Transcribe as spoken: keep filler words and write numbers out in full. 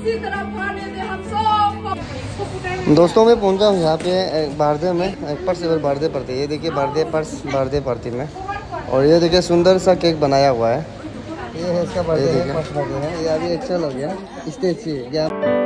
इसी तरह पाने दे हम सब। दोस्तों मैं पहुंचा हूँ यहाँ पे बारदे में, पर्स इवर बारदे पड़ती है। ये देखिए बारदे पर्स बारदे पड़ती में, और ये देखिए सुंदर सा केक बनाया हुआ है। ये है इसका बर्थडे है, फर्स्ट बर्थडे है। ये अभी एक्चुअल हो गया, स्टेज से